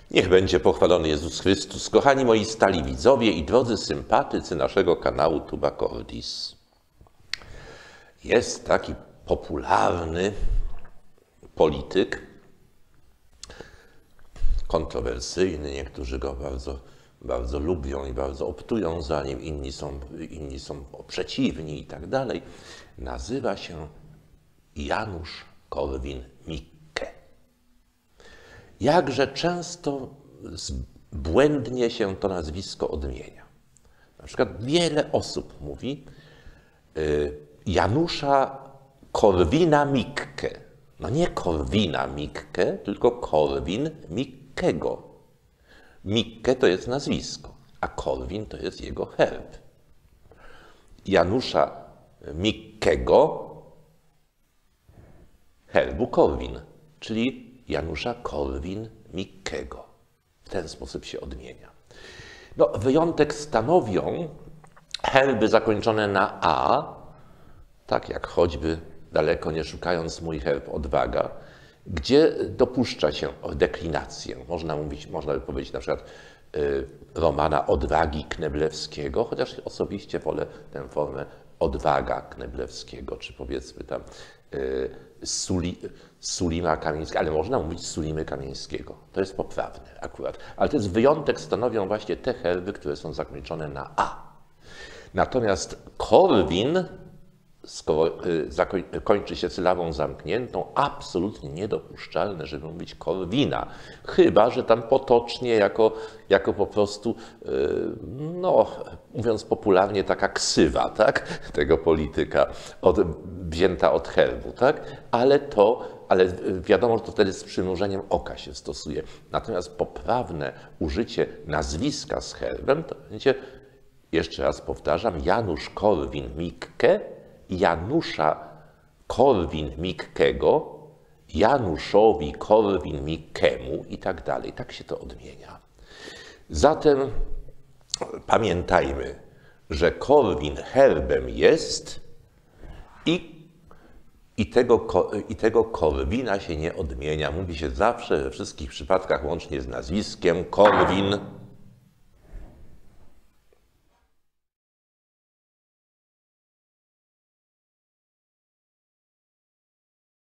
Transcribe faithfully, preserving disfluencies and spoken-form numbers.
Niech będzie pochwalony Jezus Chrystus. Kochani moi stali widzowie i drodzy sympatycy naszego kanału Tuba Cordis. Jest taki popularny polityk, kontrowersyjny, niektórzy go bardzo, bardzo lubią i bardzo optują za nim, inni są, inni są przeciwni i tak dalej. Nazywa się Janusz Korwin-Mikke. Jakże często błędnie się to nazwisko odmienia. Na przykład wiele osób mówi Janusza Korwina-Mikke. No nie Korwina-Mikke, tylko Korwin-Mikkego. Mikke to jest nazwisko, a Korwin to jest jego herb. Janusza Mikkego, herbu Korwin, czyli Janusza Korwin-Mikkego. W ten sposób się odmienia. No, wyjątek stanowią herby zakończone na A, tak jak choćby daleko nie szukając mój herb Odwaga, gdzie dopuszcza się deklinację. Można mówić, można by powiedzieć na przykład y, Romana Odwagi Kneblewskiego, chociaż osobiście wolę tę formę Odwaga Kneblewskiego, czy powiedzmy tam y, Suli, Sulima Kamieńskiego, ale można mówić Sulimy Kamieńskiego. To jest poprawne akurat. Ale to jest wyjątek stanowią właśnie te herby, które są zakończone na A. Natomiast Korwin, skoro kończy się sylabą zamkniętą, absolutnie niedopuszczalne, żeby mówić Korwina. Chyba że tam potocznie, jako, jako po prostu, no, mówiąc popularnie, taka ksywa, tak, tego polityka, od, wzięta od herbu, tak, ale to, ale wiadomo, że to wtedy z przymrużeniem oka się stosuje. Natomiast poprawne użycie nazwiska z herbem to będzie, jeszcze raz powtarzam, Janusz Korwin-Mikke, Janusza Korwin-Mikkego, Januszowi Korwin-Mikkemu i tak dalej. Tak się to odmienia. Zatem pamiętajmy, że Korwin herbem jest i, i, tego, i tego Korwina się nie odmienia. Mówi się zawsze we wszystkich przypadkach łącznie z nazwiskiem Korwin.